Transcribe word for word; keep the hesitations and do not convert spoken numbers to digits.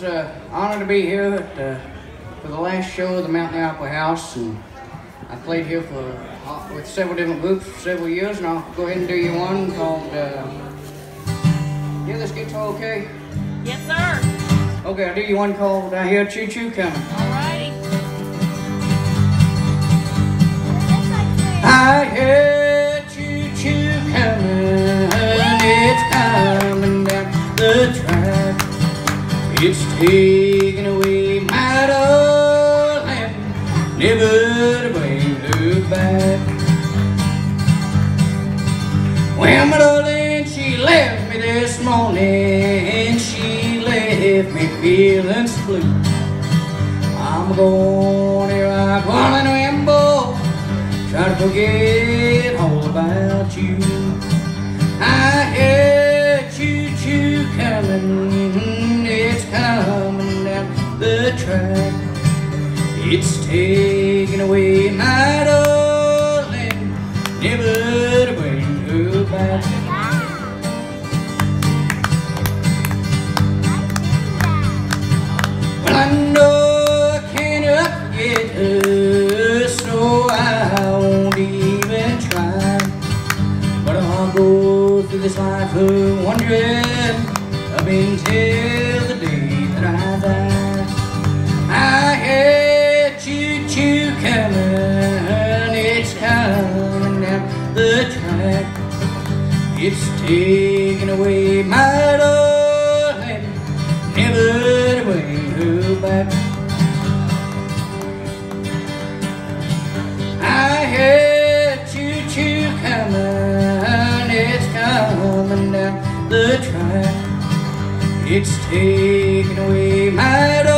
uh, honored to be here at, uh, for the last show of the Mountain Opera House, and I played here for uh, with several different groups for several years, and I'll go ahead and do you one called. Uh, yeah, this guitar okay? Yes, sir. Okay, I'll do you one called "I Hear Choo Choo Coming." Alrighty. I hear choo choo coming, it's coming down the track. It's taking away my darling, never to bring her back. Well, my darling, she left me this morning, she left me feeling so blue. I'm going here, I'm going to ramble, try to forget all about you. I hear choo choo coming, it's coming down the track. It's taking away my darling, never to bring her back. Well, I know I can't forget her, so I won't even try. But I'll go through this life wondering up until the day that I die. I hear choo choo coming, it's coming down the track. It's taking away my darling, never to bring her back. I hear choo choo coming, it's coming down the track. It's taking away my darling.